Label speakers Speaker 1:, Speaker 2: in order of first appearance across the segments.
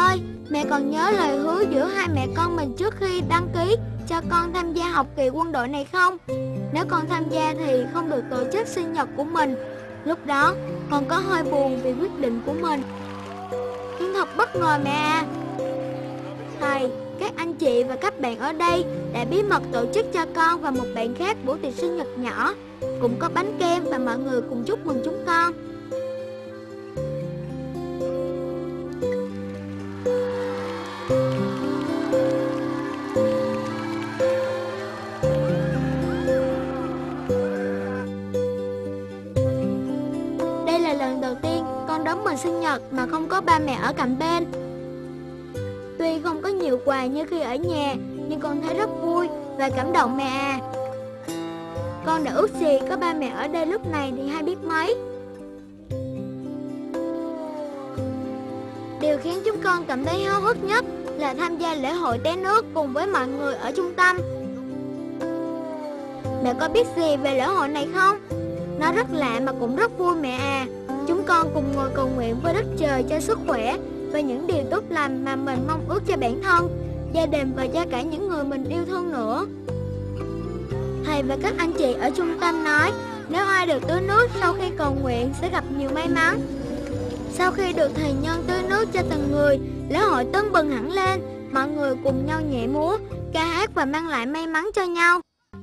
Speaker 1: ơi, mẹ còn nhớ lời hứa giữa hai mẹ con mình trước khi đăng ký cho con tham gia học kỳ quân đội này không? Nếu con tham gia thì không được tổ chức sinh nhật của mình. Lúc đó con có hơi buồn vì quyết định của mình, nhưng thật bất ngờ mẹ à. Thầy, các anh chị và các bạn ở đây đã bí mật tổ chức cho con và một bạn khác buổi tiệc sinh nhật nhỏ, cũng có bánh kem và mọi người cùng chúc mừng chúng con. Đây là lần đầu tiên con đón mừng sinh nhật mà không có ba mẹ ở cạnh bên. Tuy không có nhiều quà như khi ở nhà, nhưng con thấy rất vui và cảm động mẹ à. Con đã ước gì có ba mẹ ở đây lúc này thì hay biết mấy. Điều khiến chúng con cảm thấy háo hức nhất là tham gia lễ hội té nước cùng với mọi người ở trung tâm. Mẹ có biết gì về lễ hội này không? Nó rất lạ mà cũng rất vui mẹ à. Chúng con cùng ngồi cầu nguyện với đất trời cho sức khỏe và những điều tốt lành mà mình mong ước cho bản thân, gia đình và cho cả những người mình yêu thương nữa. Thầy và các anh chị ở trung tâm nói nếu ai được tưới nước sau khi cầu nguyện sẽ gặp nhiều may mắn. Sau khi được thầy nhân tưới nước cho từng người, lễ hội tưng bừng hẳn lên. Mọi người cùng nhau nhảy múa, ca hát và mang lại may mắn cho nhau.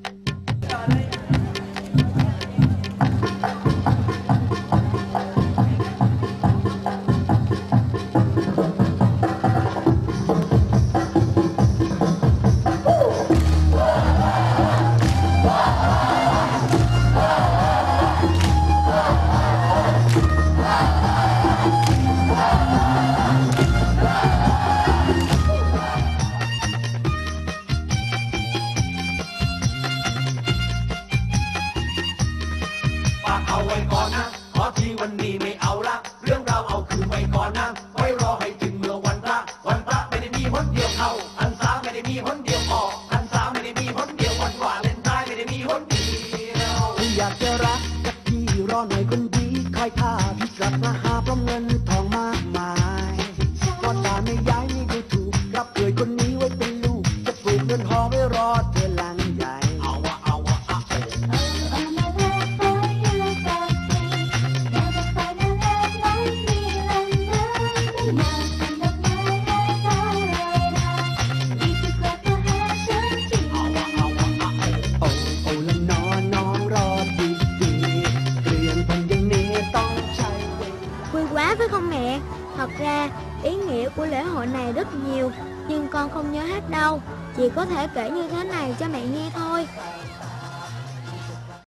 Speaker 1: Phải không mẹ? Thật ra ý nghĩa của lễ hội này rất nhiều, nhưng con không nhớ hết đâu. Chỉ có thể kể như thế này cho mẹ nghe thôi.